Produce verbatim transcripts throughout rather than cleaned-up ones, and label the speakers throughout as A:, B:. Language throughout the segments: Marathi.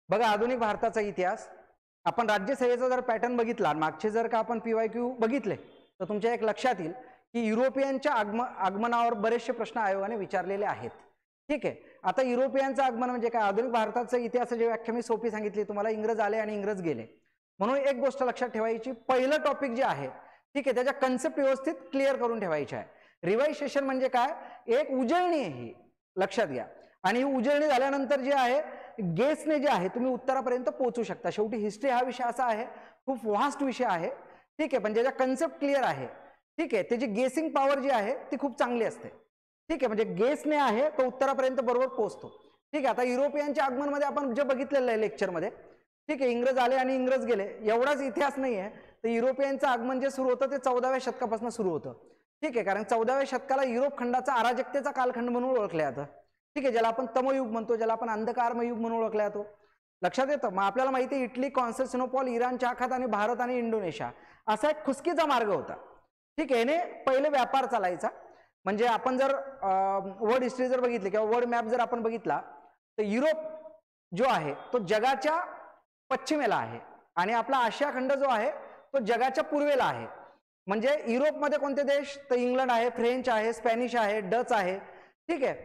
A: बघा आधुनिक भारताचा इतिहास, आपण राज्यसेवेचा जर पॅटर्न बघितला, मागचे जर का आपण पीवायक्यू बघितले तर तुमच्या एक लक्षात येईल की युरोपियनच्या आगम आगमनावर बरेचसे प्रश्न आयोगाने विचारलेले आहेत. ठीक आहे. आता युरोपियनचं आगमन म्हणजे काय, आधुनिक भारताचा इतिहासाची व्याख्या मी सोपी सांगितली तुम्हाला, इंग्रज आले आणि इंग्रज गेले. म्हणून एक गोष्ट लक्षात ठेवायची, पहिलं टॉपिक जे आहे ठीक आहे त्याच्या कन्सेप्ट व्यवस्थित क्लिअर करून ठेवायची आहे. रिवाइजेशन म्हणजे काय, एक उजळणी आहे ही, लक्षात घ्या. आणि ही उजळणी झाल्यानंतर जे आहे गेसने जे आहे तुम्ही उत्तरापर्यंत पोहोचू शकता. शेवटी हिस्ट्री हा विषय असा आहे, खूप वास्ट विषय आहे. ठीक आहे. पण ज्याचा कन्सेप्ट क्लिअर आहे ठीक आहे त्याची गेसिंग पॉवर जी आहे ती खूप चांगली असते. ठीक आहे. म्हणजे गेसने आहे तो उत्तरापर्यंत बरोबर पोहोचतो. ठीक आहे. आता युरोपियनच्या आगमनमध्ये आपण जे बघितलेलं आहे लेक्चरमध्ये, ठीक आहे, इंग्रज आले आणि इंग्रज गेले एवढाच इतिहास नाही आहे. तर युरोपियनचं आगमन जे सुरू होतं ते चौदाव्या शतकापासून सुरू होतं. ठीक आहे. कारण चौदाव्या शतकाला युरोप खंडाचा अराजकतेचा कालखंड म्हणून ओळखला जातं. ठीक आहे. ज्याला आपण तमयुग म्हणतो, ज्याला आपण अंधकारमय युग म्हणून ओळखला जातो. लक्षात येतं. मग आपल्याला माहिती आहे इटली, कॉन्स्टँटिनोपॉल, इराणच्या आखात आणि भारत आणि इंडोनेशिया असा एक खुसकीचा मार्ग होता. ठीक आहे. याने पहिले व्यापार चालायचा. म्हणजे आपण जर वर्ल्ड हिस्ट्री जर बघितली किंवा वर्ल्ड मॅप जर आपण बघितला तर युरोप जो आहे तो जगाच्या पश्चिमेला आहे आणि आपला आशिया खंड जो आहे तो जगाच्या पूर्वेला आहे. म्हणजे युरोपमध्ये कोणते देश, तर इंग्लंड आहे, फ्रेंच आहे, स्पॅनिश आहे, डच आहे, ठीक आहे,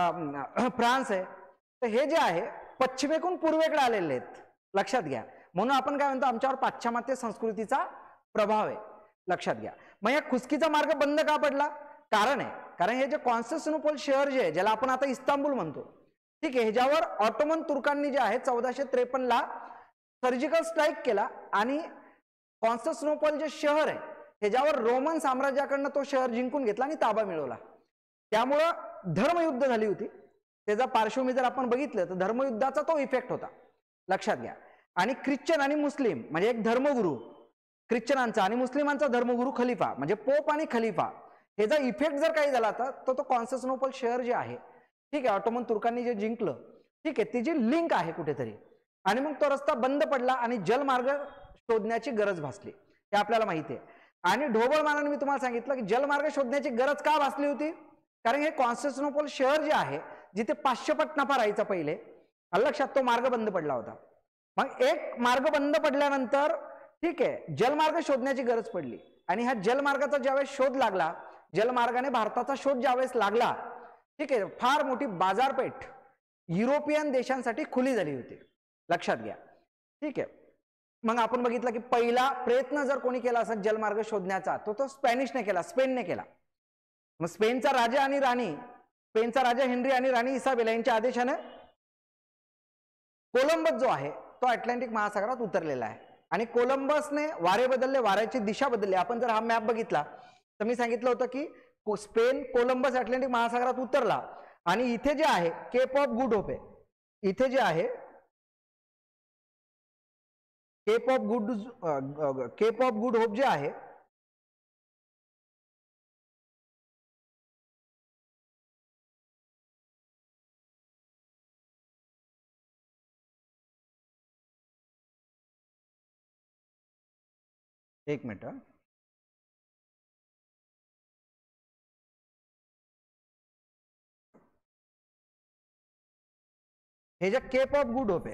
A: फ्रान्स आहे. तर हे जे आहे पश्चिमेकडून पूर्वेकडे आलेले आहेत, लक्षात घ्या. म्हणून आपण काय म्हणतो आमच्यावर पाश्चिमात्य संस्कृतीचा प्रभाव आहे, लक्षात घ्या. मग या खुसकीचा मार्ग बंद का पडला, कारण आहे कारण हे जे कॉन्स्टँटिनोपल शहर जे आहे ज्याला आपण आता इस्तांबूल म्हणतो, ठीक आहे, ह्याच्यावर ऑटोमन तुर्कांनी जे आहे चौदाशे त्रेपन्न ला सर्जिकल स्ट्राईक केला आणि कॉन्स्टँटिनोपल जे शहर आहे ह्याच्यावर रोमन साम्राज्याकडनं तो शहर जिंकून घेतला आणि ताबा मिळवला. त्यामुळं धर्मयुद्ध झाली होती. त्याचा पार्श्वभूमी जर आपण बघितलं तर धर्मयुद्धाचा तो इफेक्ट होता, लक्षात घ्या. आणि ख्रिश्चन आणि मुस्लिम म्हणजे एक धर्मगुरू, ख्रिश्चनांचा आणि मुस्लिमांचा धर्मगुरू खलिफा म्हणजे पोप आणि खलिफा, ह्याचा इफेक्ट जर काही झाला तर तो तो कॉन्स्टँटिनोपल शहर जे आहे ठीक आहे ऑटोमन तुर्कांनी जे जिंकलं, ठीक आहे, त्याची लिंक आहे कुठेतरी. आणि मग तो रस्ता बंद पडला आणि जलमार्ग शोधण्याची गरज भासली, हे आपल्याला माहिती आहे. आणि ढोबळमानाने मी तुम्हाला सांगितलं की जलमार्ग शोधण्याची गरज का भासली होती, कारण हे कॉन्स्टँटिनोपल शहर जे आहे जिथे पाचशे पट नफा राहायचा पहिले, लक्षात, तो मार्ग बंद पडला होता. मग एक मार्ग बंद पडल्यानंतर ठीक आहे जलमार्ग शोधण्याची गरज पडली आणि ह्या जलमार्गाचा ज्यावेळेस शोध लागला, जलमार्गाने भारताचा शोध ज्यावेळेस लागला, ठीक आहे, फार मोठी बाजारपेठ युरोपियन देशांसाठी खुली झाली होती, लक्षात घ्या. ठीक आहे. मग आपण बघितलं की पहिला प्रयत्न जर कोणी केला असेल जलमार्ग शोधण्याचा तो तो स्पॅनिशने केला, स्पेनने केला. मग स्पेनचा राजा आणि राणी, स्पेनचा राजा हेनरी आणि राणी इसाबेला यांच्या आदेशाने कोलंबस जो आहे तो अटलांटिक महासागरात उतरलेला आहे आणि कोलंबसने वारे बदलले, वाऱ्याची दिशा बदलली. आपण जर हा मॅप बघितला तर मी सांगितलं होतं की स्पेन, कोलंबस अटलांटिक महासागरात उतरला आणि इथे जे आहे केप ऑफ गुड होप आहे, इथे जे आहे cape of good cape of good hope जे आहे एक मिनिट, हे जे केप ऑफ गुड होप आहे,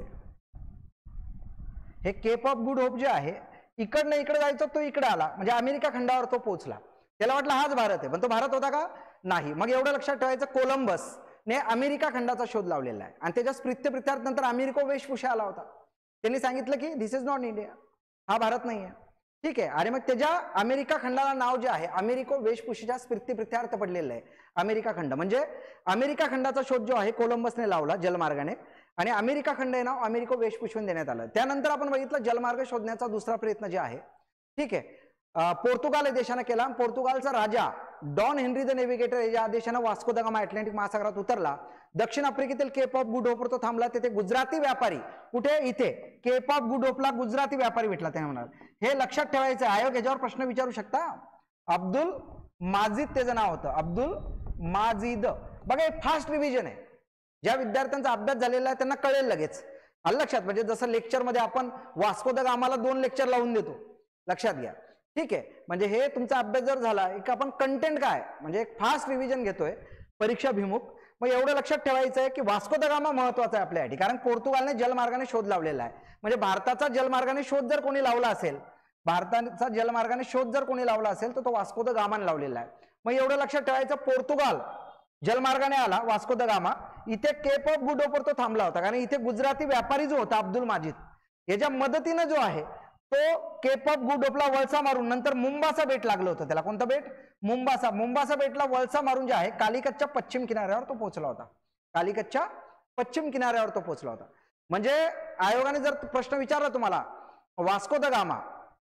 A: हे केप ऑफ गुड होप जे आहे इकडनं इकडे जायचं, तो इकडे आला म्हणजे अमेरिका खंडावर तो पोहोचला. त्याला वाटलं हाच भारत आहे, पण तो भारत होता का, नाही. मग एवढं लक्षात ठेवायचं, कोलंबस ने अमेरिका खंडाचा शोध लावलेला आहे आणि त्याच्या स्प्रित्यप्रित्यार्थ नंतर अमेरिको वेशभूषा आला होता. त्यांनी सांगितलं की दिस इज नॉट इंडिया, हा भारत नाही आहे. ठीक आहे. आणि मग त्याच्या अमेरिका खंडाला नाव जे आहे अमेरिको वेशभूषेच्या स्प्रित्यप्रित्यार्थ पडलेलं आहे अमेरिका खंड. म्हणजे अमेरिका खंडाचा शोध जो आहे कोलंबसने लावला जलमार्गाने आणि अमेरिका खंड हे नाव अमेरिको वेशभूषेने देण्यात आलं. त्यानंतर आपण बघितलं जलमार्ग शोधण्याचा दुसरा प्रयत्न जे आहे ठीक आहे पोर्तुगाल या देशाने केला. पोर्तुगालचा राजा डॉन हेनरी द नेव्हिगेटर या आदेशाने वास्को द गामा अटलांटिक महासागरात उतरला. दक्षिण आफ्रिकेतील केप ऑफ गुड होपवर तो थांबला. तेथे गुजराती व्यापारी, कुठे, इथे केप ऑफ गुड होपला गुजराती व्यापारी भेटला. ते म्हणाल हे लक्षात ठेवायचं. आयोग याच्यावर प्रश्न विचारू शकता. अब्दुल माजिद त्याचं नाव होतं, अब्दुल माजिद. बघा हे फास्ट रिव्हिजन आहे, ज्या विद्यार्थ्यांचा अभ्यास झालेला आहे त्यांना कळेल लगेच. आलं लक्षात. म्हणजे जसं लेक्चरमध्ये आपण वास्को द गामाला दोन लेक्चर लावून देतो, लक्षात घ्या. ठीक आहे. म्हणजे हे तुमचा अभ्यास जर झाला की आपण कंटेंट काय म्हणजे एक फास्ट रिव्हिजन घेतोय परीक्षाभिमुख. मग एवढं लक्षात ठेवायचं आहे की वास्को द गामा महत्वाचा आहे आपल्यासाठी, कारण पोर्तुगालने जलमार्गाने शोध लावलेला आहे. म्हणजे भारताचा जलमार्गाने शोध जर कोणी लावला असेल, भारताचा जलमार्गाने शोध जर कोणी लावला असेल तर तो वास्को द गामाने लावलेला आहे. मग एवढं लक्षात ठेवायचं, पोर्तुगाल जलमार्गाने आला, वास्को द गामा इथे केप ऑफ गुड होपवर तो थांबला होता, कारण इथे गुजराती व्यापारी जो होता अब्दुल माजिद याच्या मदतीने जो आहे तो केप ऑफ गुड होपला वळसा मारून नंतर मुंबासा बेट लागलं होतं त्याला. कोणतं बेट? मुंबासा. मुंबासा बेटला वळसा मारून जे आहे कालिकतच्या पश्चिम किनाऱ्यावर तो पोहोचला होता. कालिकतच्या पश्चिम किनाऱ्यावर तो पोहोचला होता. म्हणजे आयोगाने जर प्रश्न विचारला तुम्हाला, वास्को द गामा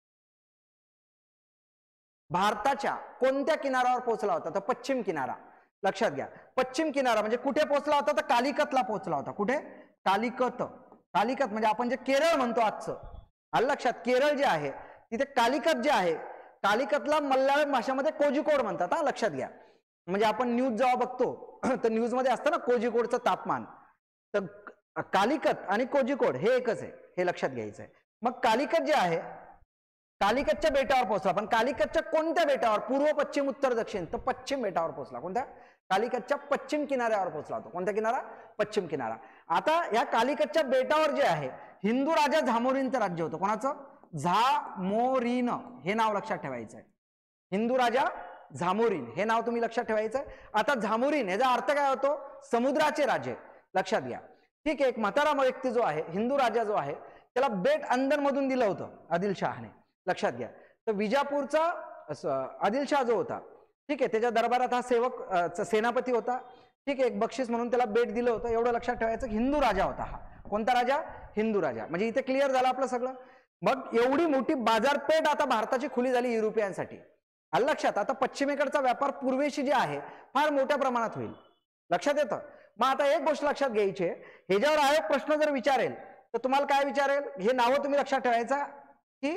A: भारताच्या कोणत्या किनाऱ्यावर पोहोचला होता, तर पश्चिम किनारा. लक्षात घ्या, पश्चिम किनारा म्हणजे कुठे पोहोचला होता, तर कालिकतला पोहोचला होता. कुठे? कालिकत. कालिकत म्हणजे आपण जे केरळ म्हणतो आजचं, आलं लक्षात, केरळ जे आहे तिथे कालिकत जे आहे, कालिकतला मल्याळम भाषेमध्ये कोझिकोड म्हणतात. हा लक्षात घ्या. म्हणजे आपण न्यूज जेव्हा बघतो तर न्यूज मध्ये असतं ना कोझिकोडचं तापमान, तर कालिकत आणि कोझिकोड हे एकच आहे, हे लक्षात घ्यायचं आहे. मग कालिकत जे आहे कालिकतच्या बेटावर पोहोचला, पण कालिकतच्या कोणत्या बेटावर? पूर्व, पश्चिम, उत्तर, दक्षिण, तर पश्चिम बेटावर पोहोचला. कोणत्या? कालिकतच्या पश्चिम किनाऱ्यावर पोहोचला होता. कोणत्या किनारा? पश्चिम किनारा. आता या कालिकतच्या बेटावर जे आहे हिंदू राजा झामोरीनचं राज्य होतं. कोणाचं? झामोरीन हे नाव लक्षात ठेवायचं आहे. हिंदू राजा झामोरीन हे नाव तुम्ही लक्षात ठेवायचं आहे. आता झामोरीन याचा अर्थ काय होतो? समुद्राचे राजे. लक्षात घ्या. ठीक आहे, एक म्हातारा व्यक्ती जो आहे, हिंदू राजा जो आहे, त्याला बेट अंदर मधून दिलं होतं आदिलशहाने. लक्षात घ्या. तर विजापूरचा आदिलशहा जो होता, ठीक आहे, त्याच्या दरबारात हा सेवक सेनापती होता. ठीक आहे, एक बक्षीस म्हणून त्याला बेट दिलं होतं. एवढं लक्षात ठेवायचं, हिंदू राजा होता हा. कोणता राजा? हिंदू राजा. म्हणजे इथे क्लिअर झालं आपलं सगळं. मग एवढी मोठी बाजारपेठ आता भारताची खुली झाली युरोपियनसाठी. आलं लक्षात. आता पश्चिमेकडचा व्यापार पूर्वेशी जे आहे फार मोठ्या प्रमाणात होईल. लक्षात येतं. मग आता एक गोष्ट लक्षात घ्यायची आहे, ह्याच्यावर आयोग प्रश्न जर विचारेल तर तुम्हाला काय विचारेल, हे नावं तुम्ही लक्षात ठेवायचा की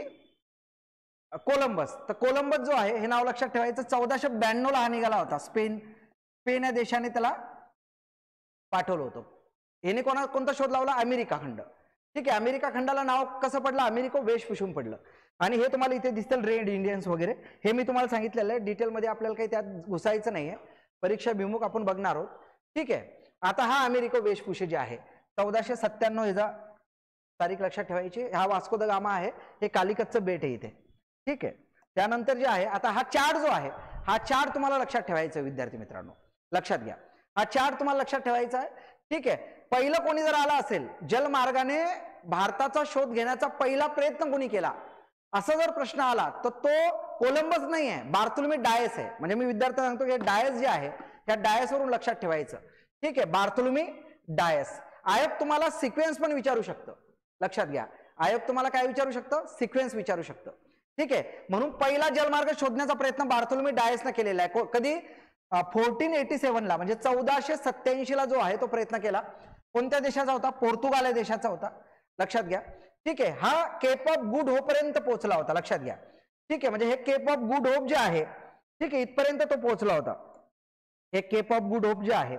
A: कोलंबस. तर कोलंबस जो आहे हे नाव लक्षात ठेवायचं. चौदाशे ब्याण्णव ला हा निघाला होता. स्पेन स्पेन या देशाने त्याला पाठवलं होतं. याने कोणा कोणता शोध लावला? अमेरिका खंड. ठीक आहे, अमेरिका खंडाला नाव कसं पडलं? अमेरिको वेशभूषून पडलं. आणि हे तुम्हाला इथे दिसतील रेड इंडियन्स वगैरे, हे मी तुम्हाला सांगितलेलं आहे. डिटेलमध्ये आपल्याला काही त्यात घुसायचं नाहीये, परीक्षा भिमुख आपण बघणार आहोत. ठीक आहे. आता हा अमेरिको वेशभूषे जे आहे चौदाशे सत्त्याण्णव ह्याचा तारीख लक्षात ठेवायची. हा वास्को द गामा आहे, हे कालिकतचं बेट आहे इथे. ठीक आहे. त्यानंतर जे आहे आता हा चार्ट जो आहे, हा चार्ट तुम्हाला लक्षात ठेवायचा विद्यार्थी मित्रांनो. लक्षात घ्या, हा चार्ट तुम्हाला लक्षात ठेवायचा आहे. ठीक आहे. पहिलं कोणी जर आला असेल जलमार्गाने भारताचा शोध घेण्याचा पहिला प्रयत्न कोणी केला असा जर प्रश्न आला तर तो कोलंबस नाही आहे, बार्थोलोमी डायस आहे. म्हणजे मी विद्यार्थ्यांना सांगतो की डायस जे आहे त्या डायस वरून लक्षात ठेवायचं. ठीक आहे, बार्थोलोमी डायस. आयोग तुम्हाला सिक्वेन्स पण विचारू शकतं. लक्षात घ्या, आयोग तुम्हाला काय विचारू शकतं? सिक्वेन्स विचारू शकतं. ठीक आहे. म्हणून पहिला जलमार्ग शोधण्याचा प्रयत्न बार्थोलोमी डायसने केलेला आहे. कधी? फोर्टीन एटी सेव्हन ला, म्हणजे चौदाशे सत्याऐंशी ला जो आहे तो प्रयत्न केला. कोणत्या देशाचा होता? पोर्तुगाल या देशाचा होता. लक्षात घ्या. ठीक आहे. हा केप ऑफ गुड होप पर्यंत पोहोचला होता. लक्षात घ्या. ठीक आहे, म्हणजे हे केप ऑफ गुड होप जे आहे, ठीक आहे, इथपर्यंत तो पोहोचला होता. हे केप ऑफ गुड होप जे आहे,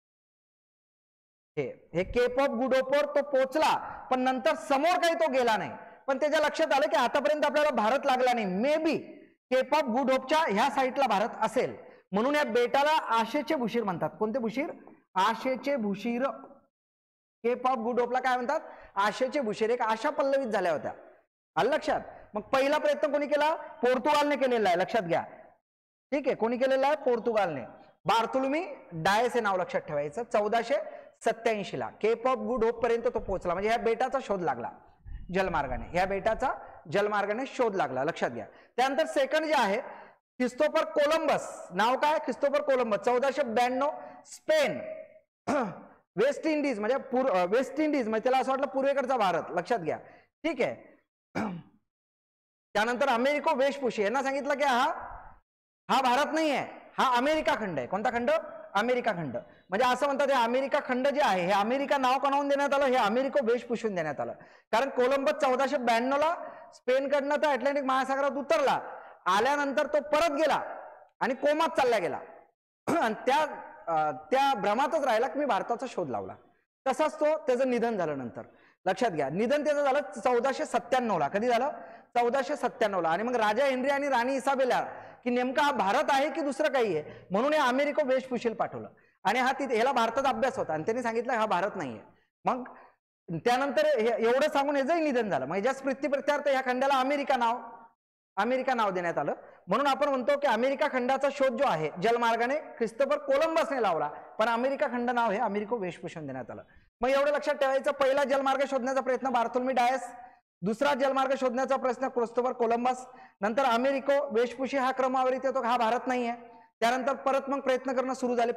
A: हे केप ऑफ गुड होपवर तो पोहोचला, पण नंतर समोर काही तो गेला नाही. पण त्याच्या लक्षात आलं की आतापर्यंत आपल्याला भारत लागला नाही. May be cape of good होपच्या ह्या साईडला भारत असेल, म्हणून या बेटाला आशेचे भुशीर म्हणतात. कोणते भुशीर? आशेचे भुशीर. केप ऑफ गुड होपला काय म्हणतात? आशेचे भुशीर. एक आशा पल्लवित झाल्या होत्या. आलं लक्षात. मग पहिला प्रयत्न कोणी केला? पोर्तुगालने केलेला आहे. लक्षात घ्या. ठीक आहे, कोणी केलेला आहे? पोर्तुगालने. बार्थोलोमी डायस हे नाव लक्षात ठेवायचं. चौदाशे सत्याऐंशी ला केप ऑफ गुड होप पर्यंत तो पोहोचला. म्हणजे ह्या बेटाचा शोध लागला जलमार्गाने. ह्या बेटाचा जलमार्गाने शोध लागला. लक्षात घ्या. त्यानंतर सेकंड जे आहे क्रिस्तोफर कोलंबस. नाव काय? Christopher Columbus. चौदाशे ब्याण्णव स्पेन, वेस्ट इंडिज म्हणजे वेस्ट इंडिज म्हणजे त्याला असं वाटलं पूर्वेकडचा भारत. लक्षात घ्या. ठीक आहे. त्यानंतर अमेरिको वेशभूषे यांना सांगितलं की हा हा भारत नाही आहे, हा अमेरिका खंड आहे. कोणता खंड? अमेरिका खंड. म्हणजे असं म्हणतात हे अमेरिका खंड जे आहे हे अमेरिका नाव कणावून देण्यात आलं, हे अमेरिको वेशभूषून देण्यात आलं. कारण कोलंबस चौदाशे ब्याण्णव ला स्पेनकडनं तर अटलांटिक महासागरात उतरला, आल्यानंतर तो परत गेला आणि कोमात चालला गेला. आणि त्या त्या भ्रमातच राहिला की मी भारताचा शोध लावला. तसाच तो त्याचं निधन झालं नंतर. लक्षात घ्या. निधन त्याचं झालं चौदाशे सत्त्याण्णव ला. कधी झालं? चौदाशे सत्त्याण्णव ला. आणि मग राजा हेनरी आणि राणी इसाबेला की नेमका हा भारत आहे की दुसरं काही आहे, म्हणून हे अमेरिको वेशभूषेला पाठवलं. आणि हा तिथे ह्याला भारताचा अभ्यास होता आणि त्यांनी सांगितलं हा भारत नाहीये. मग त्यानंतर एवढं सांगून याचंही निधन झालं. म्हणजे ज्या स्मृतीप्रित्यर्थ ह्या खंडाला अमेरिका नाव अमेरिका नाव देण्यात आलं. म्हणून आपण म्हणतो की अमेरिका खंडाचा शोध जो आहे जलमार्गाने ख्रिस्तोफर कोलंबसने लावला, पण अमेरिका खंड नाव हे अमेरिको वेशभूषण देण्यात आलं. मग एवढं लक्षात ठेवायचं, पहिला जलमार्ग शोधण्याचा प्रयत्न बार्थोलोमी डायस, दुसरा जलमार्ग शोधण्याचा प्रयत्न क्रिस्तोफर कोलंबस, नंतर अमेरिको वेशभूषी हा क्रमावरीत येतो, हा भारत नाहीये. त्यानंतर परत मग प्रयत्न करणं सुरू झाले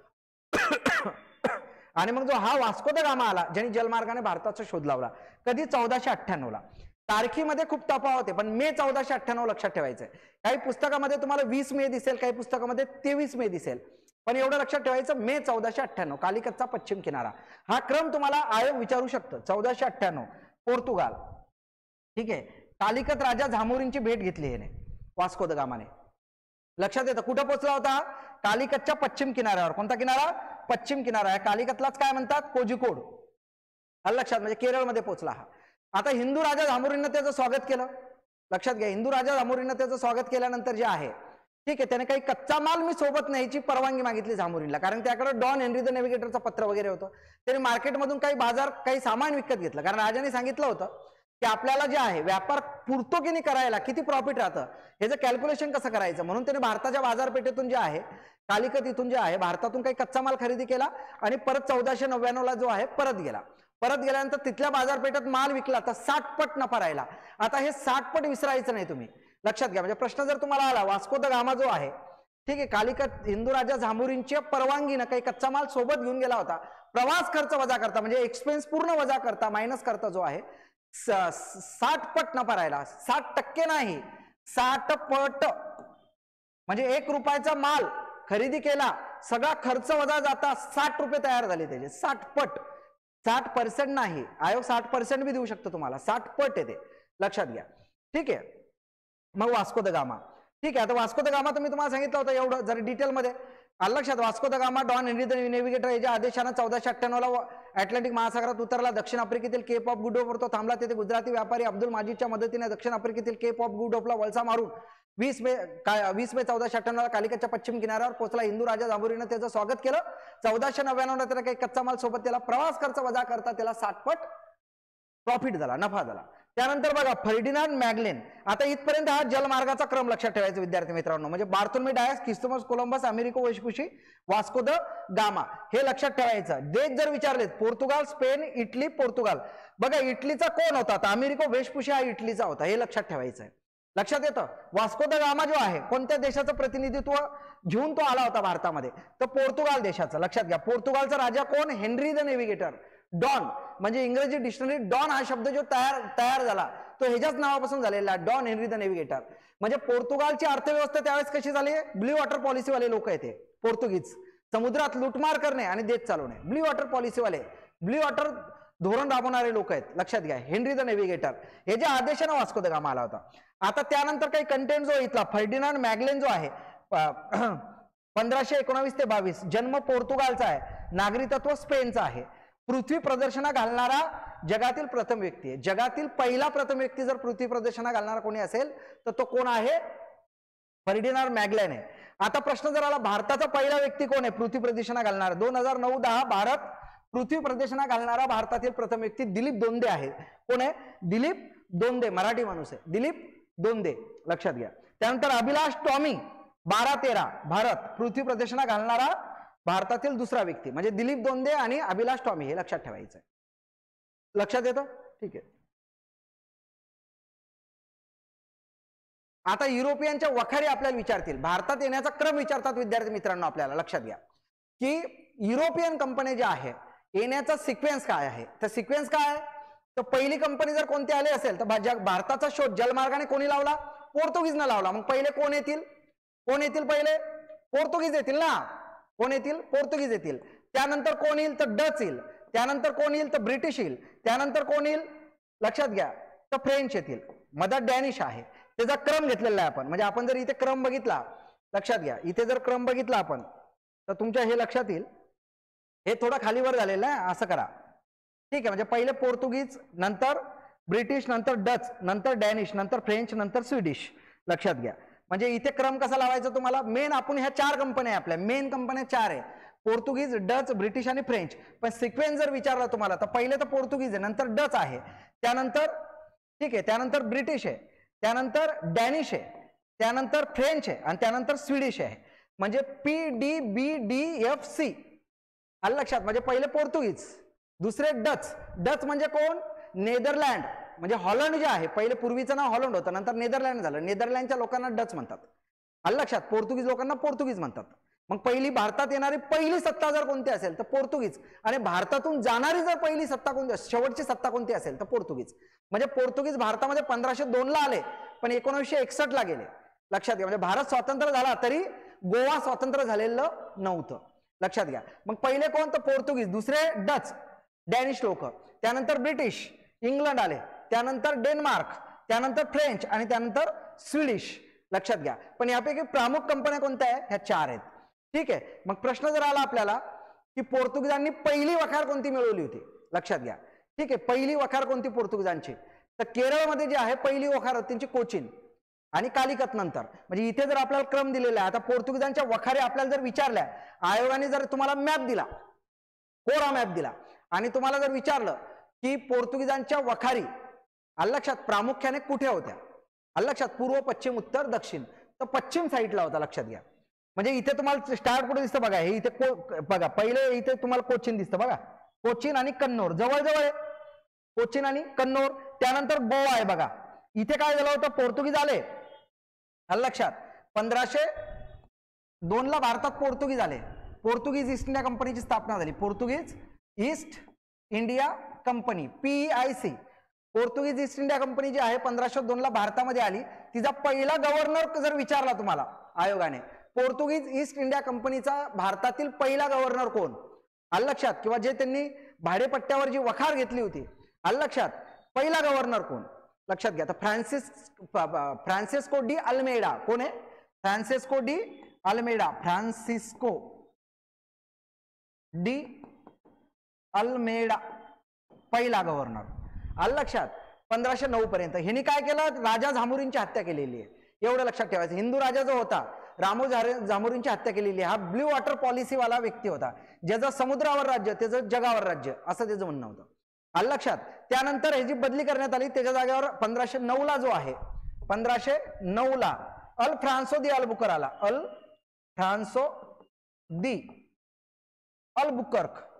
A: परत आणि मग जो हा वास्को द गामा आला ज्यांनी जलमार्गाने भारताचा शोध लावला, कधी चौदाशे अठ्ठ्याण्णव ला. तारखीमध्ये खूप तफावत आहे, पण मे चौदाशे अठ्ठ्याण्णव लक्षात ठेवायचंय. काही पुस्तकामध्ये तुम्हाला वीस मे दिसेल, काही पुस्तकामध्ये तेवीस मे दिसेल, पण एवढं लक्षात ठेवायचं मे चौदाशे अठ्ठ्याण्णव कालिकतचा पश्चिम किनारा. हा क्रम तुम्हाला आयोग विचारू शकतं. चौदाशे अठ्ठ्याण्णव पोर्तुगाल, ठीक आहे. कालिकत राजा झामोरींची भेट घेतली याने वास्को द गामाने. लक्षात येतं कुठं पोहोचला होता? कालिकतच्या पश्चिम किनाऱ्यावर. कोणता किनारा? पश्चिम किनारा. कालिकतलाच काय म्हणतात? कोझिकोड. लक्षात, म्हणजे केरळमध्ये पोहोचला हा. आता हिंदू राजा झामोरींना त्याचं स्वागत केलं. लक्षात घ्या, हिंदू राजा झामोरींना त्याचं स्वागत केल्यानंतर जे आहे, ठीक आहे, त्याने काही कच्चा माल मी सोबत न्यायची परवानगी मागितली झामोरींना, कारण त्याकडे डॉन हेनरी द नेव्हिगेटरचं पत्र वगैरे होतं. त्याने मार्केटमधून काही बाजार काही सामान विकत घेतलं, कारण राजाने सांगितलं होतं की आपल्याला जे आहे व्यापार पुरतो की नाही करायला, किती प्रॉफिट राहतं ह्याचं कॅल्क्युलेशन कसं करायचं. म्हणून त्याने भारताच्या बाजारपेठेतून जे आहे कालिकत इथून जे आहे भारतातून काही कच्चा माल खरेदी केला आणि परत चौदाशे नव्याण्णव ला जो आहे परत गेला. परत गेल्यानंतर तिथल्या बाजारपेठेत माल विकला तर साठ पट नफा राहिला. आता हे साठ पट विसरायचं नाही तुम्ही, लक्षात घ्या. म्हणजे प्रश्न जर तुम्हाला आला, वास्को द गामा जो आहे, ठीक आहे, कालिकत हिंदू राजा झामोरींच्या परवानगीनं काही कच्चा माल सोबत घेऊन गेला होता. प्रवास खर्च वजा करता, म्हणजे एक्सपेन्स पूर्ण वजा करता, मायनस करता जो आहे साठ पट नफा राहिला. साठ टक्के नाही, साठ पट. म्हणजे एक रुपयाचा माल खरेदी केला, सगळा खर्च वजा जाता साठ रुपये तयार झाले त्याचे. साठ पट, साठ पर्सेंट नाही. आयोग साठ पर्सेंट बी देऊ शकतो तुम्हाला, साठ पट येते, लक्षात घ्या. ठीक आहे. मग वास्को द गामा, ठीक आहे. आता वास्को द गामा तर मी तुम्हाला सांगितलं होतं एवढं जर डिटेलमध्ये आलं लक्षात. Vasco da Gama Don Henry the navigator याच्या आदेशानं चौदाशे अठ्ठ्याण्णव ला अटलांटिक महासागरात उतरला. दक्षिण आफ्रिकेतील केप ऑफ गुड होपवर तो थांबला. तिथे गुजराती व्यापारी अब्दुल माजिदच्या मदतीने दक्षिण आफ्रिकेतील केप ऑफ गुड होपला वळसा मारून वीस मे वीस मे चौदाशे अठ्ठ्याण्णव ला कालिकतच्या पश्चिम किनाऱ्यावर पोहोचला. हिंदू राजा झामोरीनं त्याचं स्वागत केलं. चौदाशे नव्याण्णव ला त्याला काही कच्चा माल सोबत त्याला प्रवास खर्च वजा करता त्याला साठ पट प्रॉफिट झाला, नफा झाला. त्यानंतर बघा फर्डिनांड मॅगलेन. आता इथपर्यंत हा जलमार्गाचा क्रम लक्षात ठेवायचा विद्यार्थी मित्रांनो. म्हणजे Bartholomew Dias, Christopher Columbus, Amerigo वेशभूषी, वास्को द गामा हे लक्षात ठेवायचं. देश जर विचारले पोर्तुगाल, स्पेन, इटली, पोर्तुगाल. बघा इटलीचा कोण होता? तर अमेरिको वेशभूषी हा इटलीचा होता, हे लक्षात ठेवायचं आहे. लक्षात येतं. वास्को द गामा जो आहे कोणत्या देशाचं प्रतिनिधित्व घेऊन तो आला होता भारतामध्ये? तर पोर्तुगाल देशाचं. लक्षात घ्या. पोर्तुगालचा राजा कोण? Henry the navigator. डॉन म्हणजे इंग्रजी डिक्शनरी डॉन हा शब्द जो तयार तयार झाला तो ह्याच्याच नावापासून झालेला, डॉन हेनरी द नेव्हिगेटर. म्हणजे पोर्तुगालची अर्थव्यवस्था त्यावेळेस कशी झाली? ब्ल्यू वॉटर पॉलिसीवाले लोक येते पोर्तुगीज, समुद्रात लुटमार करणे आणि देश चालवणे. ब्ल्यू वॉटर पॉलिसीवाले, ब्ल्यू वॉटर धोरण राबवणारे लोक आहेत, लक्षात घ्या. हेनरी द नेव्हिगेटर हे जे आदेशानं वास्को द गामा आला होता. आता त्यानंतर काही कंटेंट जो इथला फर्डिनांड मॅगलेन जो आहे पंधराशे एकोणावीस ते बावीस, जन्म पोर्तुगालचा आहे, नागरिकत्व स्पेनचा आहे. पृथ्वी प्रदर्शना घालणारा जगातील प्रथम व्यक्ती आहे. जगातील पहिला प्रथम व्यक्ती जर पृथ्वी प्रदर्शना घालणारा कोणी असेल तर तो कोण आहे? फर्डिनांड मॅगलेन आहे. आता प्रश्न जर आला भारताचा पहिला व्यक्ती कोण आहे पृथ्वी प्रदर्शना घालणारा? दोन हजार नऊ दहा भारत पृथ्वी प्रदर्शना घालणारा भारतातील प्रथम व्यक्ती दिलीप दोंदे आहे. कोण आहे? दिलीप दोंदे, मराठी माणूस आहे, दिलीप दोंदे, लक्षात घ्या. त्यानंतर अभिलाष टॉमी बारा तेरा भारत पृथ्वी प्रदर्शना घालणारा भारतातील दुसरा व्यक्ती म्हणजे दिलीप दोंदे आणि अभिलाष टॉमी, हे लक्षात ठेवायचं आहे. लक्षात येतं? ठीक आहे. आता युरोपियनच्या वखारी आपल्याला विचारतील, भारतात येण्याचा क्रम विचारतात विद्यार्थी मित्रांनो. आपल्याला लक्षात घ्या की युरोपियन कंपनी ज्या आहे येण्याचा सिक्वेन्स काय आहे. तर सिक्वेन्स काय आहे? तर पहिली कंपनी जर कोणती आली असेल तर भारताचा शोध जलमार्गाने कोणी लावला? पोर्तुगीजनं लावला. मग पहिले कोण येतील? कोण येतील पहिले? पोर्तुगीज येतील ना. कोण येतील? पोर्तुगीज येतील. त्यानंतर कोण येईल? तर डच येईल. त्यानंतर कोण येईल? तर ब्रिटिश येईल. त्यानंतर कोण येईल? लक्षात घ्या, तर फ्रेंच येतील. मधात डॅनिश आहे. त्याचा क्रम घेतलेला आहे आपण. म्हणजे आपण जर इथे क्रम बघितला, लक्षात घ्या, इथे जर क्रम बघितला आपण तर तुमच्या हे लक्षात येईल. हे थोडं खालीवर झालेलं आहे, असं करा. ठीक आहे. म्हणजे पहिले पोर्तुगीज, नंतर ब्रिटिश, नंतर डच, नंतर डॅनिश, नंतर फ्रेंच, नंतर स्वीडिश. लक्षात घ्या. म्हणजे इथे क्रम कसा लावायचा तुम्हाला? मेन आपण ह्या चार कंपन्या आपल्या मेन कंपन्या चार आहे. पोर्तुगीज, डच, ब्रिटिश आणि फ्रेंच. पण सिक्वेन्स जर विचारला तुम्हाला तर पहिले तर पोर्तुगीज आहे, नंतर डच आहे, त्यानंतर ठीक आहे, त्यानंतर ब्रिटिश आहे, त्यानंतर डॅनिश आहे, त्यानंतर फ्रेंच आहे आणि त्यानंतर स्वीडिश आहे. म्हणजे P D B D F C. आलं लक्षात? म्हणजे पहिले पोर्तुगीज, दुसरे डच. डच म्हणजे कोण? नेदरलँड, म्हणजे हॉलंड जे आहे, पहिले पूर्वीचं नाव हॉलंड होतं, नंतर नेदरलँड झालं. नेदरलँडच्या लोकांना डच म्हणतात. आलं लक्षात? पोर्तुगीज लोकांना पोर्तुगीज म्हणतात. मग पहिली भारतात येणारी पहिली सत्ता जर कोणती असेल तर पोर्तुगीज, आणि भारतातून जाणारी जर पहिली सत्ता कोणती, शेवटची सत्ता कोणती असेल तर पोर्तुगीज. म्हणजे पोर्तुगीज भारतामध्ये पंधराशे दोन ला आले पण एकोणीसशे एकसष्ट ला गेले. लक्षात घ्या. म्हणजे भारत स्वतंत्र झाला तरी गोवा स्वतंत्र झालेलं नव्हतं. लक्षात घ्या. मग पहिले कोण तर पोर्तुगीज, दुसरे डच, डॅनिश लोक, त्यानंतर ब्रिटिश, इंग्लंड आले, त्यानंतर डेन्मार्क, त्यानंतर फ्रेंच आणि त्यानंतर स्वीडिश. लक्षात घ्या. पण यापैकी प्रमुख कंपन्या कोणत्या आहेत? ह्या चार आहेत. ठीक आहे. मग प्रश्न जर आला आपल्याला की पोर्तुगीजांनी पहिली वखार कोणती मिळवली होती? लक्षात घ्या. ठीक आहे. पहिली वखार कोणती पोर्तुगीजांची? तर केरळमध्ये जी आहे पहिली वखार होती त्यांची कोचीन आणि कालिकत नंतर. म्हणजे इथे जर आपल्याला क्रम दिलेला आहे, आता पोर्तुगीजांच्या वखारी आपल्याला जर विचारल्या, आयोगाने जर तुम्हाला मॅप दिला, कोरा मॅप दिला आणि तुम्हाला जर विचारलं की पोर्तुगीजांच्या वखारी आलं लक्षात प्रामुख्याने कुठे होत्या? आलं लक्षात? पूर्व, पश्चिम, उत्तर, दक्षिण. तर पश्चिम साईडला होता. लक्षात घ्या. म्हणजे इथे तुम्हाला स्टार्ट कुठे दिसतं बघा, हे इथे बघा, पहिले इथे तुम्हाला कोचीन दिसतं बघा, कोचीन आणि कन्नौर जवळजवळ आहे, कोचीन आणि कन्नौर. त्यानंतर गोवा आहे बघा. इथे काय झालं होतं? पोर्तुगीज आले. आलं लक्षात? पंधराशे दोन ला भारतात पोर्तुगीज आले. पोर्तुगीज ईस्ट इंडिया कंपनीची स्थापना झाली. Portuguese east India company, PIC. Portuguese east India company जी आहे पंधराशे दोन ला भारतामध्ये आली. तिचा पहिला गव्हर्नर जर विचारला तुम्हाला आयोगाने, पोर्तुगीज ईस्ट इंडिया कंपनीचा भारतातील पहिला गव्हर्नर कोण? आलं लक्षात? किंवा जे त्यांनी भाडेपट्ट्यावर जी वखार घेतली होती, आलं लक्षात? पहिला गव्हर्नर कोण? लक्षात घ्या. तर फ्रान्सिस फ्रान्सिस्को डी अल्मेडा. कोण आहे? Francisco de Almeida. Francisco de Almeida पहिला गव्हर्नर. आलं लक्षात? पंधराशे नऊ पर्यंत. ह्यांनी काय केलं? राजा झामुरींची हत्या केलेली आहे. एवढं लक्षात ठेवायचं. हिंदू राजा जो होता रामो झामुरींची हत्या केलेली आहे. हा ब्ल्यू वॉटर पॉलिसीवाला व्यक्ती होता, ज्याचं समुद्रावर राज्य त्याचं जगावर राज्य असं त्याचं म्हणणं होतं. आलं लक्षात? त्यानंतर ह्याची बदली करण्यात आली. त्याच्या जागेवर पंधराशे नऊ ला जो आहे, पंधराशे नऊ ला अल फ्रान्सो दी अल्बुकर आला. अल फ्रान्सो दी अल्बुकर्क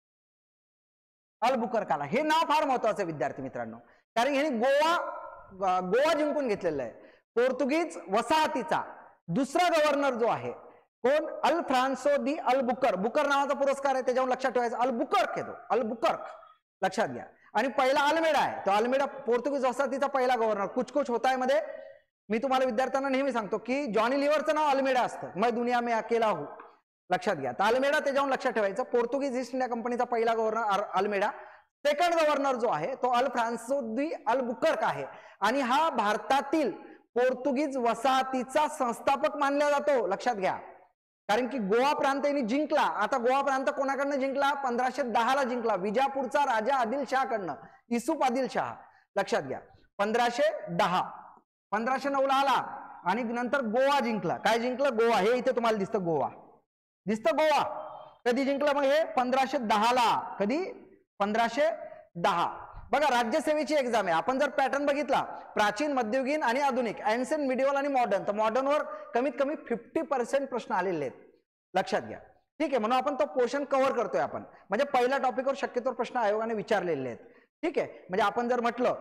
A: अल्बुकर्क आला. हे नाव फार महत्वाचं विद्यार्थी मित्रांनो, कारण ह्यांनी गोवा गोवा जिंकून घेतलेलं आहे. पोर्तुगीज वसाहतीचा दुसरा गव्हर्नर जो आहे कोण? अल फ्रान्सो दी अल्बुकर. बुकर नावाचा पुरस्कार आहे, त्याच्यावर लक्षात ठेवायचं. अल्बुकर्क येतो, अल्बुकर्क. लक्षात घ्या. आणि पहिला अल्मेडा आहे. तो अल्मेडा पोर्तुगीज वसाहतीचा पहिला गव्हर्नर. कुछ कुछ होता है मध्ये मी तुम्हाला विद्यार्थ्यांना नेहमी सांगतो की जॉनी लिव्हरचं नाव अल्मेडा असतं. मैं दुनिया में अकेला हूं. लक्षात घ्या. तर अल्मेडा त्याच्यावर लक्षात ठेवायचं. पोर्तुगीज ईस्ट इंडिया कंपनीचा पहिला गव्हर्नर अल्मेडा. सेकंड गव्हर्नर जो आहे तो अल फ्रान्सो दी अल्बुकर्क आहे आणि हा भारतातील पोर्तुगीज वसाहतीचा संस्थापक मानला जातो. लक्षात घ्या. कारण की गोवा प्रांत यांनी जिंकला. आता गोवा प्रांत कोणाकडनं जिंकला? पंधराशे दहा ला जिंकला, विजापूरचा राजा आदिलशाह कडनं, युसुफ आदिलशाह. लक्षात घ्या. पंधराशे दहा. पंधराशे नऊ ला आला आणि नंतर गोवा जिंकला. काय जिंकलं? गोवा. हे इथे तुम्हाला दिसतं गोवा, दिसतं गोवा. कधी जिंकलं मग हे? पंधराशे दहा ला. कधी? पंधराशे दहा. बघा राज्यसेवेची एक्झाम आहे. आपण जर पॅटर्न बघितला प्राचीन, मध्ययुगीन आणि आधुनिक, एन्शियंट, मिडिवल आणि मॉडर्न, तर मॉडर्नवर कमीत कमी फिफ्टी पर्सेंट प्रश्न आलेले आहेत. लक्षात घ्या. ठीक आहे. म्हणून आपण तो पोर्शन कव्हर करतोय आपण. म्हणजे पहिल्या टॉपिकवर शक्यतो प्रश्न आयोगाने विचारलेले आहेत. ठीक आहे. म्हणजे आपण जर म्हटलं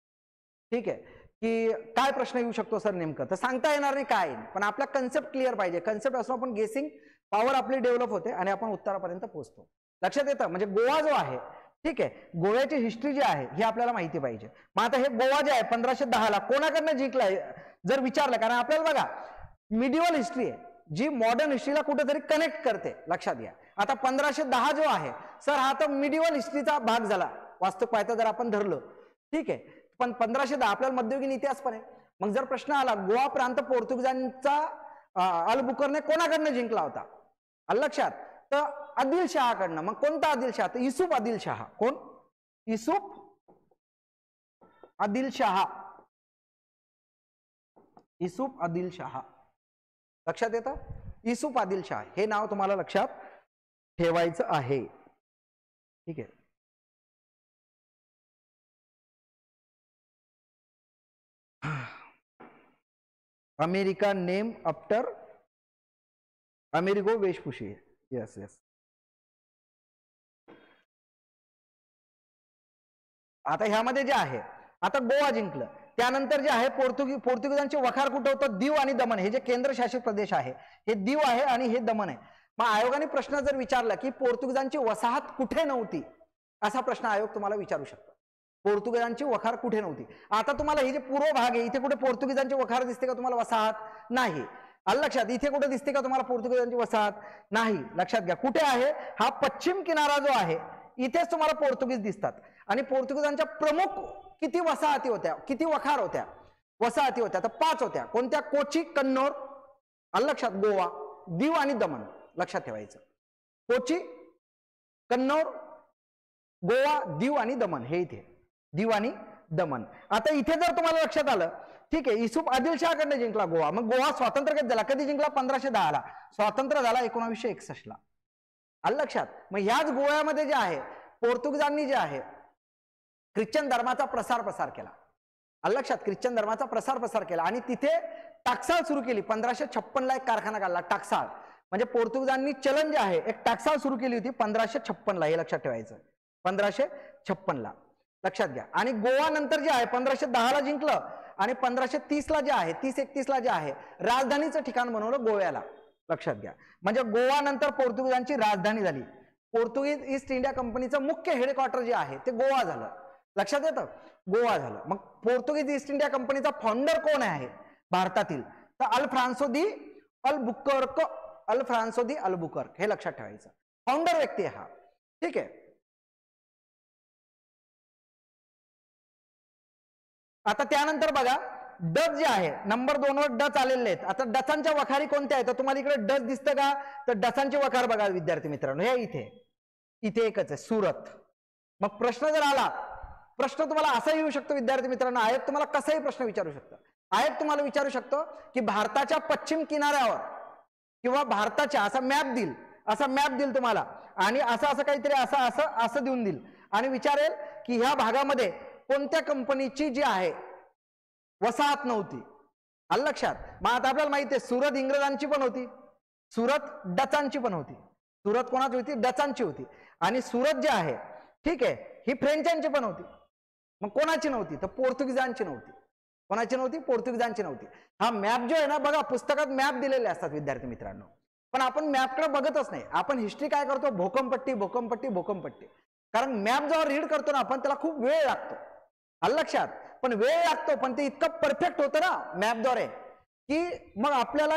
A: ठीक आहे की काय प्रश्न येऊ शकतो सर नेमकं, तर सांगता येणार नाही काय, पण आपला कन्सेप्ट क्लिअर पाहिजे. कन्सेप्ट असं आपण गेसिंग पॉवर आपली डेव्हलप होते आणि आपण उत्तरापर्यंत पोहोचतो. लक्षात येतं. म्हणजे गोवा जो आहे, ठीक आहे, गोव्याची हिस्ट्री जी आहे ही आपल्याला माहिती पाहिजे. मग आता हे गोवा जे आहे पंधराशे दहा ला कोणाकडनं जिंकलाय जर विचारलं, कारण आपल्याला बघा मिडिवल हिस्ट्री आहे जी मॉडर्न हिस्ट्रीला कुठेतरी कनेक्ट करते. लक्षात घ्या. आता पंधराशे दहा जो आहे सर हा तर मिडिवल हिस्ट्रीचा भाग झाला वास्तविक पाहता जर आपण धरलं. ठीक आहे. पण पंधराशे दहा आपल्याला मध्ययुगीन इतिहास पण आहे. मग जर प्रश्न आला गोवा प्रांत पोर्तुगीजांचा अल्बुकरने कोणाकडनं जिंकला होता? आलं लक्षात? तर आदिलशहाकडनं. मग कोणता आदिलशाह? तर युसुफ आदिलशाह. कोण? युसुफ आदिलशाह. युसुफ आदिलशाह. लक्षात येतं? युसुफ आदिलशाह हे नाव तुम्हाला लक्षात ठेवायचं आहे. ठीक आहे. अमेरिका नेम आफ्टर अमेरिको वेशभूषी. Yes yes. आता ह्यामध्ये जे आहे, आता गोवा जिंकलं, त्यानंतर जे आहे पोर्तुगी पोर्तुगीजांचे वखार कुठं होतं? दीव आणि दमण, हे जे केंद्रशासित प्रदेश आहे हे दीव आहे आणि हे दमण आहे. मग आयोगाने प्रश्न जर विचारला की पोर्तुगीजांची वसाहत कुठे नव्हती, असा प्रश्न आयोग तुम्हाला विचारू शकतो. पोर्तुगीजांची वखार कुठे नव्हती. आता तुम्हाला हे जे पूर्व भाग आहे इथे कुठे पोर्तुगीजांची वखार दिसते का तुम्हाला? वसाहत नाही. आलं लक्षात? इथे कुठे दिसते का तुम्हाला पोर्तुगीजांची वसाहत? नाही. लक्षात घ्या. कुठे आहे? हा पश्चिम किनारा जो आहे इथेच तुम्हाला पोर्तुगीज दिसतात. आणि पोर्तुगीजांच्या प्रमुख किती वसाहती होत्या, किती वखार होत्या? वसाहती होत्या तर पाच होत्या. कोणत्या? कोची, कन्नौर, आलं लक्षात, गोवा, दीव आणि दमण. लक्षात ठेवायचं. कोची, कन्नौर, गोवा, दीव आणि दमण, हे इथे दीव आणि दमण. आता इथे जर तुम्हाला लक्षात आलं, ठीक आहे, युसुफ आदिलशहाकडनं जिंकला गोवा. मग गोवा स्वातंत्र्य कधी झाला? कधी जिंकला? पंधराशे दहा ला. स्वातंत्र्य झाला एकोणावीसशे एकसष्ट ला. आलं लक्षात? मग ह्याच गोव्यामध्ये जे आहे पोर्तुगीजांनी जे आहे ख्रिश्चन धर्माचा प्रसार प्रसार केला. आलं लक्षात? ख्रिश्चन धर्माचा प्रसार प्रसार केला आणि तिथे टाकसाळ सुरू केली. पंधराशे छप्पन ला एक कारखाना काढला, टाकसाळ. म्हणजे पोर्तुगीजांनी चलन जे आहे एक टाकसाळ सुरू केली होती पंधराशे छप्पन ला. हे लक्षात ठेवायचं. पंधराशे छप्पन ला लक्षात घ्या. आणि गोवा नंतर जे आहे पंधराशे दहा ला जिंकलं आणि पंधराशे तीस ला जे आहे तीस एकतीस ला जे आहे राजधानीचं ठिकाण बनवलं गोव्याला. लक्षात घ्या. म्हणजे गोवा नंतर पोर्तुगीजांची राजधानी झाली. पोर्तुगीज ईस्ट इंडिया कंपनीचं मुख्य हेडक्वार्टर जे आहे ते गोवा झालं. लक्षात येतं? गोवा झालं. मग पोर्तुगीज ईस्ट इंडिया कंपनीचा फाउंडर कोण आहे भारतातील? तर अल्फ्रान्सो दी अल्बुकर्क. अल्फ्रान्सो दी अल्बुकर्क, हे लक्षात ठेवायचं. फाउंडर व्यक्ती आहे हा. ठीक आहे. आता त्यानंतर बघा डच जे आहे नंबर दोन वर डच आलेले आहेत. आता डचांच्या वखारी कोणत्या आहेत? तर तुम्हाला इकडे डच दिसतं का? तर डचांचे वखार बघा विद्यार्थी मित्रांनो, हे इथे इथे एकच आहे, सुरत. मग प्रश्न जर आला, प्रश्न तुम्हाला असा येऊ शकतो विद्यार्थी मित्रांनो, आयोग तुम्हाला कसाही प्रश्न विचारू शकतो. आयोग तुम्हाला विचारू शकतो की भारताच्या पश्चिम किनाऱ्यावर किंवा भारताच्या असा मॅप देईल, असा मॅप देईल तुम्हाला आणि असं असं काहीतरी असं असं असं देऊन देईल आणि विचारेल की ह्या भागामध्ये कोणत्या कंपनीची जी आहे वसाहत नव्हती. आलं लक्षात? मग आता आपल्याला माहिती आहे सुरत इंग्रजांची पण होती, सुरत डचांची पण होती. सुरत कोणाची होती? डचांची होती. आणि सुरत जे आहे ठीक आहे ही फ्रेंचांची पण होती. मग कोणाची नव्हती? तर पोर्तुगीजांची नव्हती. कोणाची नव्हती? पोर्तुगीजांची नव्हती. हा मॅप जो आहे ना बघा, पुस्तकात मॅप दिलेले असतात विद्यार्थी मित्रांनो, पण आपण मॅपकडे बघतच नाही. आपण हिस्ट्री काय करतो? भूकंपट्टी भूकंपट्टी भूकंपट्टी. कारण मॅप जेव्हा रीड करतो ना आपण त्याला खूप वेळ लागतो. आलं लक्षात? पण वेळ लागतो पण ते इतकं परफेक्ट होतं ना मॅपद्वारे की मग आपल्याला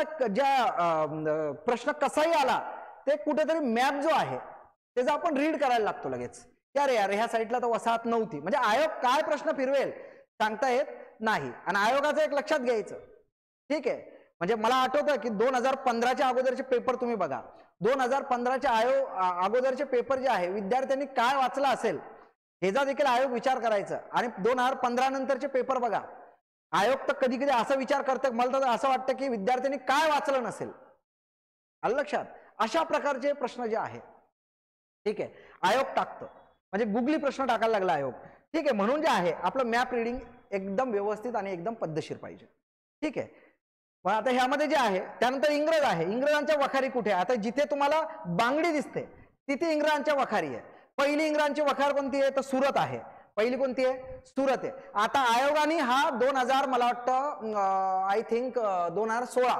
A: ज्या प्रश्न कसाही आला ते कुठेतरी मॅप जो आहे त्याचा आपण रीड करायला लागतो लगेच. अरे यार ह्या साईडला तर वसाहत नव्हती. म्हणजे आयोग काय प्रश्न फिरवेल सांगता येत नाही. आणि आयोगाचं एक लक्षात घ्यायचं, ठीक आहे, म्हणजे मला आठवतं की दोन हजार पंधराच्या अगोदरचे पेपर तुम्ही बघा. दोन हजार पंधराच्या आयोग अगोदरचे पेपर जे आहे विद्यार्थ्यांनी काय वाचलं असेल ह्याचा देखील आयोग विचार करायचा. आणि दोन हजार पंधरा नंतरचे पेपर बघा, आयोग तर कधी कधी असा विचार करतं, मला तर असं वाटतं की विद्यार्थ्यांनी काय वाचलं नसेल. आलं लक्षात? अशा प्रकारचे प्रश्न जे आहेत ठीक आहे आयोग टाकतो. म्हणजे गुगली प्रश्न टाकायला लागला आयोग. ठीक आहे. म्हणून जे आहे आपलं मॅप रिडिंग एकदम व्यवस्थित आणि एकदम पद्धतशीर पाहिजे. ठीक आहे. पण आता ह्यामध्ये जे आहे त्यानंतर इंग्रज आहे. इंग्रजांच्या वखारी कुठे? आता जिथे तुम्हाला बांगडी दिसते तिथे इंग्रजांच्या वखारी आहे. पहिली इंग्रजांची वखार कोणती आहे? तर सुरत आहे. पहिली कोणती आहे? सुरत आहे. आता आयोगाने हा दोन हजार मला वाटतं आय थिंक दोन हजार सोळा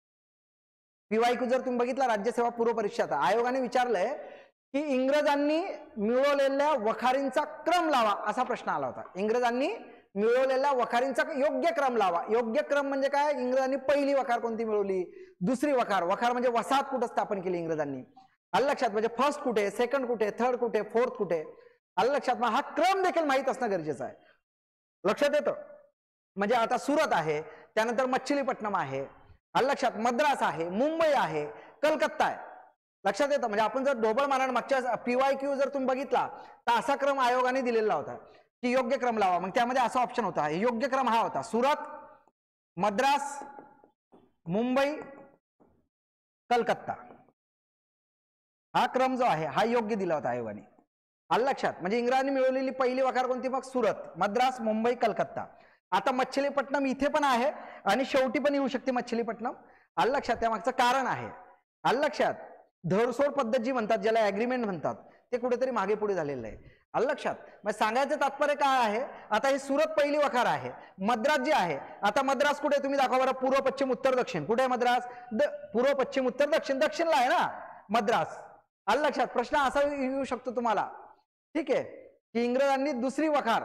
A: पीवायक्यू जर तुम्ही बघितला राज्यसेवा पूर्व परीक्षाचा, आयोगाने विचारलंय की इंग्रजांनी मिळवलेल्या वखारींचा क्रम लावा, असा प्रश्न आला होता. इंग्रजांनी मिळवलेल्या वखारींचा योग्य क्रम लावा. योग्य क्रम म्हणजे काय? इंग्रजांनी पहिली वखार कोणती मिळवली, दुसरी वखार, वखार म्हणजे वसाहत कुठं स्थापन केली इंग्रजांनी. आलं लक्षात? म्हणजे फर्स्ट कुठे, सेकंड कुठे, थर्ड कुठे, फोर्थ कुठे. आलं लक्षात? मग हा क्रम देखील माहित असणं गरजेचं आहे. लक्षात येतं? म्हणजे आता सुरत आहे, त्यानंतर मच्छलीपट्टणम आहे, आलं लक्षात, मद्रास आहे, मुंबई आहे, कलकत्ता आहे. लक्षात येतं? म्हणजे आपण जर ढोबळ मारण मागच्या पीवाय क्यू जर तुम्ही बघितला तर असा क्रम आयोगाने दिलेला होता की योग्य क्रम लावा. मग त्यामध्ये असा ऑप्शन होता, योग्य क्रम हा होता सुरत, मद्रास, मुंबई, कलकत्ता. हा क्रम जो आहे हा योग्य दिला होता आयोगाने. आलं लक्षात. म्हणजे इंग्रजांनी मिळवलेली पहिली वखार कोणती मग? सुरत, मद्रास, मुंबई, कलकत्ता. आता मच्छलीपट्टणम इथे पण आहे आणि शेवटी पण येऊ शकते मच्छलीपट्टणम. आलं लक्षात. त्यामागचं कारण आहे. आलं लक्षात. धरसोड पद्धत जी म्हणतात, ज्याला ऍग्रीमेंट म्हणतात, ते कुठेतरी मागे पुढे झालेलं आहे. आलं लक्षात. मग सांगायचं तात्पर्य काय आहे? आता ही सुरत पहिली वखार आहे. मद्रास जी आहे, आता मद्रास कुठे तुम्ही दाखवा बरं. पूर्व, पश्चिम, उत्तर, दक्षिण. कुठे आहे मद्रास? द पूर्व, पश्चिम, उत्तर, दक्षिण. दक्षिणला आहे ना मद्रास. आलं लक्षात. प्रश्न असा येऊ शकतो तुम्हाला, ठीक आहे, की इंग्रजांनी दुसरी वखार,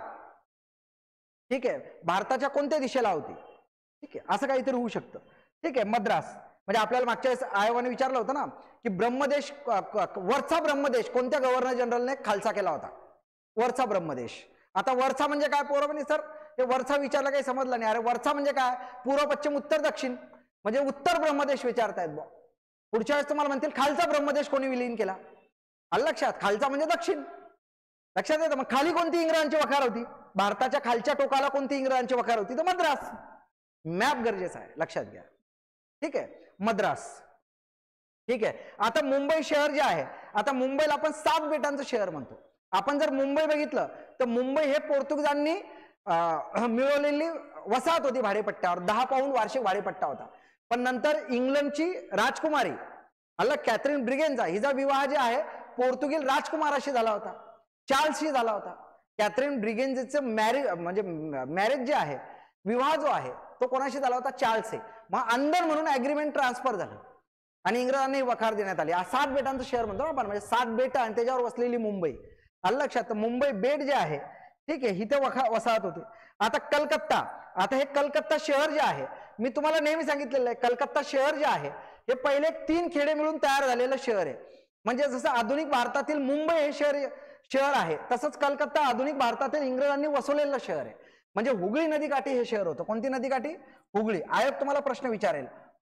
A: ठीक आहे, भारताच्या कोणत्या दिशेला होती? ठीक आहे, असं काहीतरी होऊ शकतं. ठीक आहे, मद्रास. म्हणजे आपल्याला मागच्या आयोगाने विचारलं होतं ना की ब्रह्मदेश, वरचा ब्रह्मदेश कोणत्या गव्हर्नर जनरलने खालचा केला होता? वरचा ब्रह्मदेश. आता वरचा म्हणजे काय पोरं? म्हणजे सर हे वरचा विचारला काही समजलं नाही. अरे वरचा म्हणजे काय? पूर्व, पश्चिम, उत्तर, दक्षिण. म्हणजे उत्तर ब्रह्मदेश विचारतायत बा. पुढच्या वेळेस तुम्हाला म्हणतील खालचा ब्रह्मदेश कोणी विलीन केला? आलं लक्षात. खालचा म्हणजे दक्षिण. लक्षात येतं. मग खाली कोणती इंग्रजांची वखार होती? भारताच्या खालच्या टोकाला कोणती इंग्रजांची वखार होती? तर मद्रास. मॅप गरजेचा आहे, लक्षात घ्या. ठीक आहे, मद्रास. ठीक आहे. आता मुंबई शहर जे आहे, आता मुंबईला आपण सात बेटांचं शहर म्हणतो. आपण जर मुंबई बघितलं तर मुंबई हे पोर्तुगीजांनी मिळवलेली वसाहत होती भाडेपट्ट्यावर. दहा पाऊंड वार्षिक भाडेपट्टा होता. पण नंतर इंग्लंडची राजकुमारी अल्ला कॅथरीन ब्रिगेनचा हिचा विवाह जे आहे पोर्तुगीज राजकुमाराशी झाला होता, चार्ल्सशी झाला होता. कॅथरीन ब्रिगेनचं मॅरेज म्हणजे मॅरेज जे आहे, विवाह जो आहे तो कोणाशी झाला होता? चार्ल्स. मग अंदर म्हणून अग्रीमेंट ट्रान्सफर झालं आणि इंग्रजांनी वखार देण्यात आली. सात बेटांचं शहर म्हणतो आपण, म्हणजे सात बेट आणि त्याच्यावर वसलेली मुंबई. आलं लक्षात. मुंबई बेट जे आहे, ठीक आहे, इथे वखा वसाहत होते. आता कलकत्ता, आता हे कलकत्ता शहर जे आहे, मी तुम्हाला नेहमी सांगितलेलं आहे, कलकत्ता शहर जे आहे हे पहिले तीन खेडे मिळून तयार झालेलं शहर आहे. म्हणजे जसं आधुनिक भारतातील मुंबई हे शहर शहर आहे, तसंच कलकत्ता आधुनिक भारतातील इंग्रजांनी वसवलेलं शहर आहे. म्हणजे हुगळी नदीकाठी हे शहर होतं. कोणती नदीकाठी? हुगळी. आयोग तुम्हाला प्रश्न विचारेल,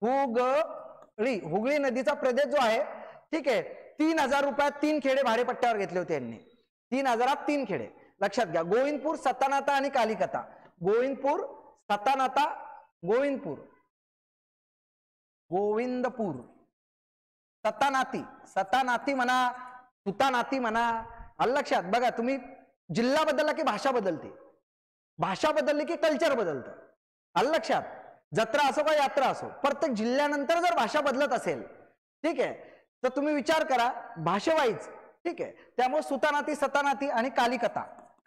A: हुगळी, हुगळी नदीचा प्रदेश जो आहे, ठीक आहे, तीन हजार रुपयात तीन खेडे भाडेपट्ट्यावर घेतले होते यांनी. तीन हजारात तीन खेडे. लक्षात घ्या. गोविंदपूर, सतानाता आणि कालिकता. गोविंदपूर, सतानाता, गोविंदपूर, गोविंदपूर, सतानाती, सतानाती म्हणा, सुतानाती म्हणा. आलं लक्षात. बघा, तुम्ही जिल्हा बदलला की भाषा बदलते, भाषा बदलली की कल्चर बदलतं. आलं लक्षात. जत्रा असो का यात्रा असो, प्रत्येक जिल्ह्यानंतर जर भाषा बदलत असेल, ठीक आहे, तर तुम्ही विचार करा भाषेवाईज. ठीक आहे. त्यामुळे सुतानाती, सतानाती आणि कालिकता,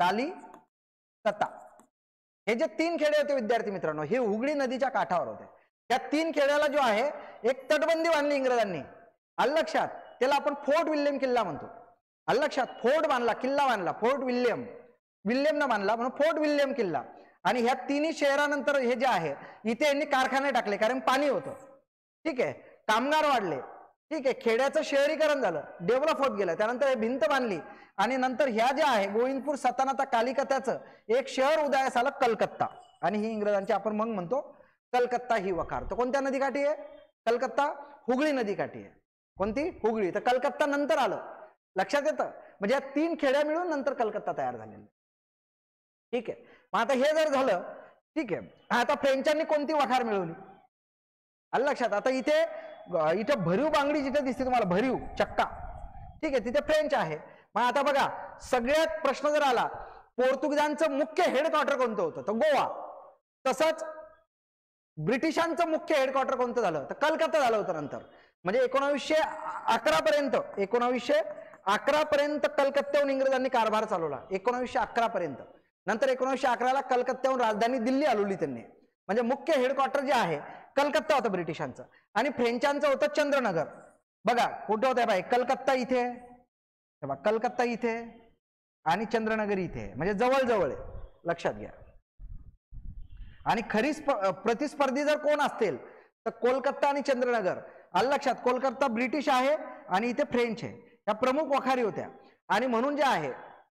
A: कालिकता हे जे तीन खेडे होते विद्यार्थी मित्रांनो, हे हुगळी नदीच्या काठावर होते. त्या तीन खेड्याला जो आहे एक तटबंदी बांधली इंग्रजांनी. आलं लक्षात. त्याला आपण फोर्ट विल्यम किल्ला म्हणतो. आलं लक्षात. फोर्ट बांधला, किल्ला बांधला, फोर्ट विल्यम, विल्यम न बांधला म्हणून फोर्ट विल्यम किल्ला. आणि ह्या तिन्ही शहरानंतर हे जे आहे इथे यांनी कारखाने टाकले, कारण पाणी होतं. ठीक आहे. कामगार वाढले. ठीक आहे. खेड्याचं शहरीकरण झालं, डेव्हलप होत गेलं. त्यानंतर हे भिंत बांधली आणि नंतर ह्या ज्या आहे गोविंदपूर, सतानाता, कालिकत्याचं एक शहर उदयास आलं, कलकत्ता. आणि ही इंग्रजांची आपण मग म्हणतो कलकत्ता ही वखार. तर कोणत्या नदीकाठी आहे? कलकत्ता हुगळी नदीकाठी आहे. कोणती? हुगळी. तर कलकत्ता नंतर आलं. लक्षात येतं. म्हणजे या तीन खेड्या मिळून नंतर कलकत्ता तयार झालेला. ठीक आहे. मग आता हे जर झालं, ठीक आहे, आता फ्रेंचांनी कोणती वखार मिळवली? आलं लक्षात. आता इथे इथे भरीव बांगडी जिथे दिसते तुम्हाला, भरीव चक्का, ठीक आहे, तिथे फ्रेंच आहे. मग आता बघा, सगळ्यात प्रश्न जर आला, पोर्तुगीजांचं मुख्य हेडक्वार्टर कोणतं होतं? तर गोवा. तसंच ब्रिटिशांचं मुख्य हेडक्वार्टर कोणतं झालं? तर कलकत्ता झालं होतं नंतर. म्हणजे एकोणावीसशे अकरा पर्यंत एकोणावीसशे अकरा पर्यंत कलकत्त्याहून इंग्रजांनी कारभार चालवला. एकोणावीसशे अकरा पर्यंत. नंतर एकोणीसशे अकराला कलकत्त्याहून राजधानी दिल्ली हलवली त्यांनी. म्हणजे मुख्य हेडक्वार्टर जे आहे कलकत्ता होतं ब्रिटिशांचं. आणि फ्रेंचांचं होतं चंद्रनगर. बघा कुठं होतं भाई? कलकत्ता इथे, कलकत्ता इथे आणि चंद्रनगर इथे, म्हणजे जवळ जवळ आहे. लक्षात घ्या. आणि खरी प्रतिस्पर्धी जर कोण असतील तर कोलकाता आणि चंद्रनगर. आलं लक्षात. कोलकाता ब्रिटिश आहे आणि इथे फ्रेंच आहे. या प्रमुख वखारी होत्या. आणि म्हणून जे आहे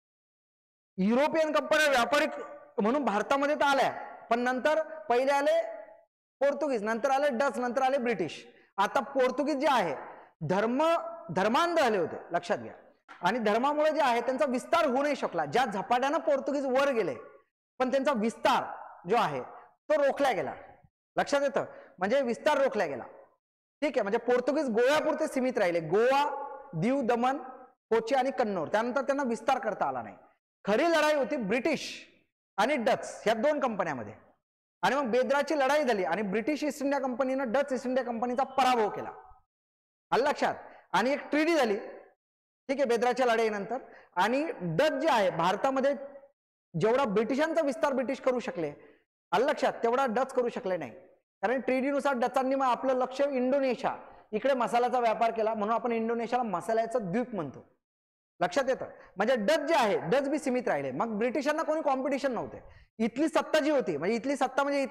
A: युरोपियन कंपन्या व्यापारिक म्हणून भारतामध्ये तर आल्या, पण नंतर पहिले आले पोर्तुगीज, नंतर आले डच, नंतर आले ब्रिटिश. आता पोर्तुगीज जे आहे धर्म धर्मांध झाले होते. लक्षात घ्या. आणि धर्मामुळे जे आहे त्यांचा विस्तार होऊ नाही शकला. ज्या झपाट्यानं पोर्तुगीज वर गेले, पण त्यांचा विस्तार जो आहे तो रोखला गेला. लक्षात येतं. म्हणजे विस्तार रोखला गेला. ठीक आहे. म्हणजे पोर्तुगीज गोव्यापुरते सीमित राहिले. गोवा, दीव दमन कोची आणि कन्नौर, त्यानंतर त्यांना विस्तार करता आला नाही. खरी लढाई होती ब्रिटिश आणि डच या दोन कंपन्यामध्ये, आणि मग बेदराची लढाई झाली आणि ब्रिटिश ईस्ट इंडिया कंपनीनं डच ईस्ट इंडिया कंपनीचा पराभव केला. आलं लक्षात. आणि एक ट्रीडी झाली, ठीक आहे, बेदराच्या लढाईनंतर. आणि डच जे आहे भारतामध्ये जेवढा ब्रिटिशांचा विस्तार ब्रिटिश करू शकले, आलं लक्षात, तेवढा डच करू शकले नाही. कारण ट्रीडीनुसार डचांनी मग आपलं लक्ष इंडोनेशिया इकडे मसाल्याचा व्यापार केला, म्हणून आपण इंडोनेशियाला मसाल्याचं द्वीप म्हणतो. लक्षात येतं. म्हणजे डच जे आहे डच बी सीमित राहिले. मग ब्रिटिशांना कोणी कॉम्पिटिशन नव्हते. इथली सत्ता जी होती, म्हणजे इथली सत्ता म्हणजे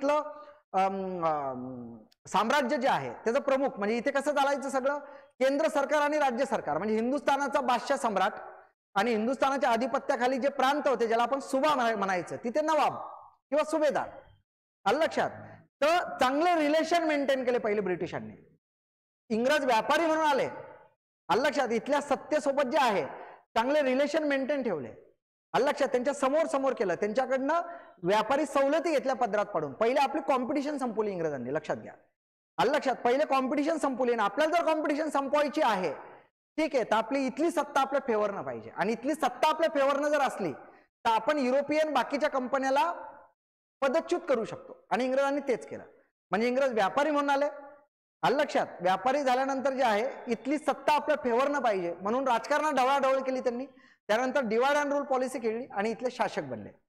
A: इथलं साम्राज्य जे आहे त्याचं प्रमुख, म्हणजे इथे कसं चालायचं सगळं, केंद्र सरकार आणि राज्य सरकार, म्हणजे हिंदुस्थानाचा बादशाह सम्राट आणि हिंदुस्थानाच्या आधिपत्याखाली जे प्रांत होते ज्याला आपण सुबा म्हणायचं, तिथे नवाब किंवा सुभेदार. आलं लक्षात. तर चांगले रिलेशन मेंटेन केले पहिले ब्रिटिशांनी. इंग्रज व्यापारी म्हणून आले, आलं लक्षात, इथल्या सत्तेसोबत जे आहे चांगले रिलेशन मेंटेन ठेवले. आलं लक्षात. त्यांच्या समोर समोर केलं, त्यांच्याकडनं व्यापारी सवलती घेतल्या पदरात पडून. पहिले आपली कॉम्पिटिशन संपवली इंग्रजांनी, लक्षात घ्या. आलं लक्षात. पहिले कॉम्पिटिशन संपवली ना. आपल्याला जर कॉम्पिटिशन संपवायची आहे, ठीक आहे, तर आपली इथली सत्ता आपल्या फेवरनं पाहिजे. आणि इथली सत्ता आपल्या फेवरनं जर असली तर आपण युरोपियन बाकीच्या कंपन्याला पदच्युत करू शकतो. आणि इंग्रजांनी तेच केलं. म्हणजे इंग्रज व्यापारी म्हणून आले, आलं लक्षात. व्यापारी झाल्यानंतर जे आहे इथली सत्ता आपल्या फेवरनं पाहिजे म्हणून राजकारणात ढवळाढवळ केली त्यांनी. त्यानंतर डिवाइड अँड रूल पॉलिसी केली आणि इथले शासक बनले.